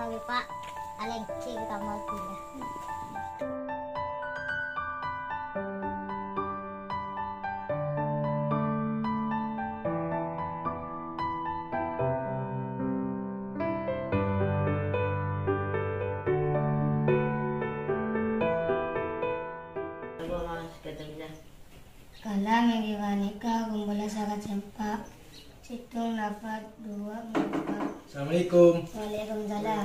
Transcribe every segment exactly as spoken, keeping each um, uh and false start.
kali Pak, alengki kita mau pindah. Kalang yang diwanika kumpulan sangat sempak. Situng lafad dua empat. Assalamualaikum. Waalaikumsalam.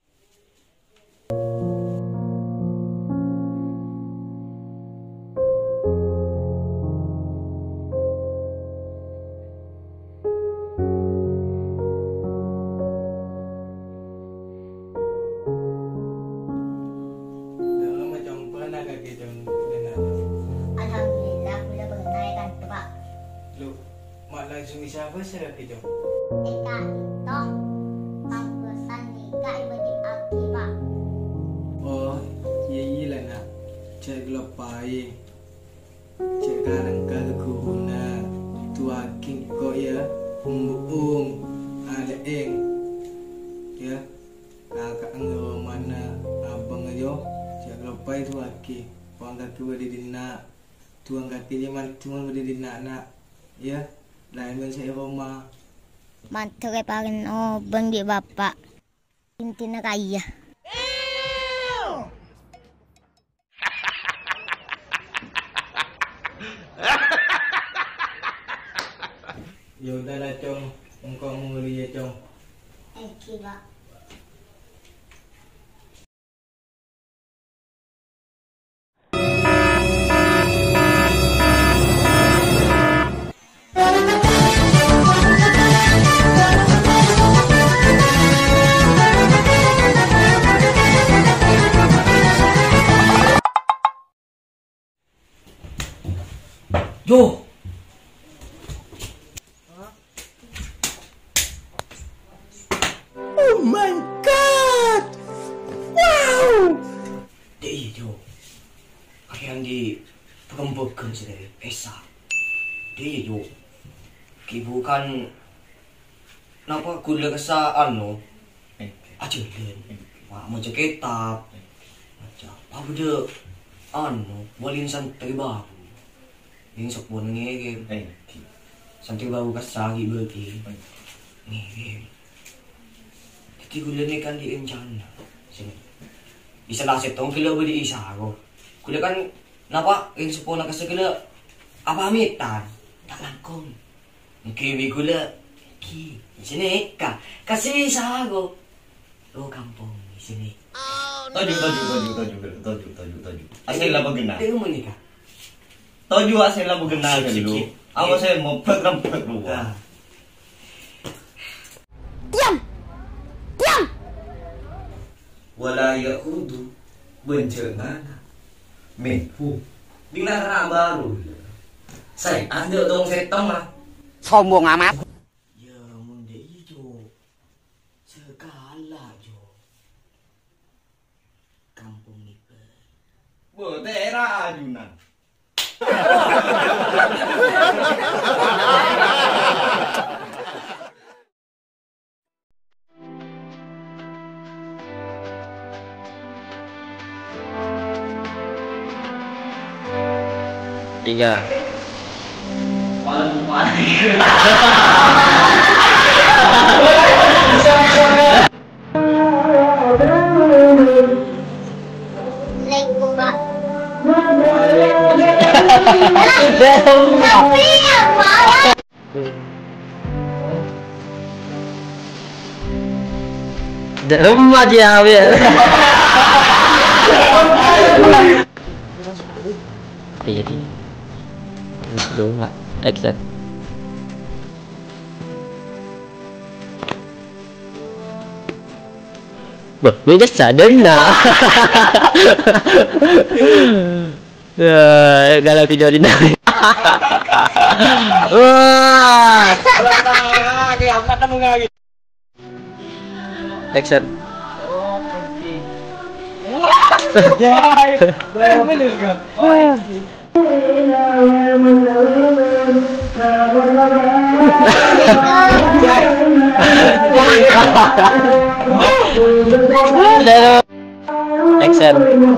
Alhamdulillah, boleh mengenai kan Pak. Lu, mak langsung siapa saya ke jom? Eka itu pangkusan nikah ibu di aki Pak. Oh, iya iya lah nak. Cek lepai. Cek kadang kadang guna. Tua king kok ya. Umbuung. Ada eng. Ya. Kakak engau mana abang ajo. Cek lepai tua ki. Puang kaki berdina. Tuang kaki dia mantuan berdina nak. Ya. Lain dengan saya Roma. Mantu kayak paling oh banggi bapak. Intinya kaya. Ya udahlah Cong. Engkau menguli ya Cong. Eki Pak. Yo. Oh my god. Wow. Dek Jo. Kalian di perempuan sendiri pesa. Dek Jo. Kibu kan napa kuliah kesaan no. Aja len. Mak macam kitab. Macam apa dia anu boleh santai baru. Ini sok pun ngegem. Santai baru kasagi berarti. Ngegem. Jadi kuliah ni kan di encana. Sini. Isa lah setong kilo beli isa ako. Kuliah kan napa yang sepuluh nak sekilo apa mitan tak langkong. Kiwi kuliah ki sini ka kasih isa ako. Lo kampung di sini. Taju, taju, taju, taju, taju, taju, taju. Asal lah bagena. Dia mau nikah. Taju asal lah bagena kan dulu. Awas saya mau program program. Diam. Diam. Wala yahudu bencana mehu dilarang baru. Saya ada dong setong lah. Sombong amat. Ya munde ijo. Segala jo. Kampung ni pe. Bo daerah ajunan. Tiga. Lengku Pak. Belum. Tapi ya Pak. Belum aja ya. Jadi dulu nggak exit. Bah, ini sadar nah. Ya, kalau video di nari. Wah. Action. Dalam. Action.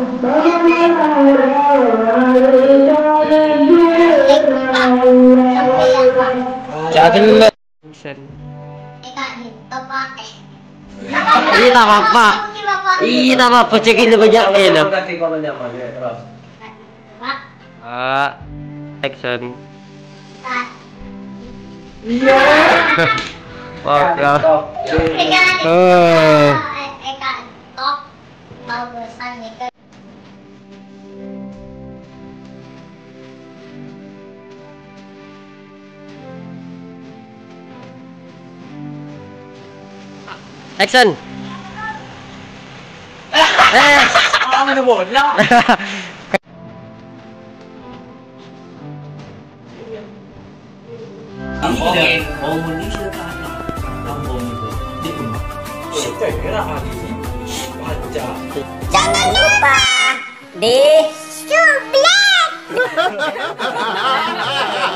Jangan dulu. Action. Eka dito pa eh. Ini tak apa. Ini tak apa. Cekin banyak ni lah. Pak, Ah, action. tat. Wah, ya. Eka Oh. Eka top. Bagusan ni ke. Action. Eh. Ah, mana bola? Ngomongin momen ini sudah kalah. Kampung itu. Di rumah. Siapa kira hari ini? Baca. Jangan lupa di subscribe.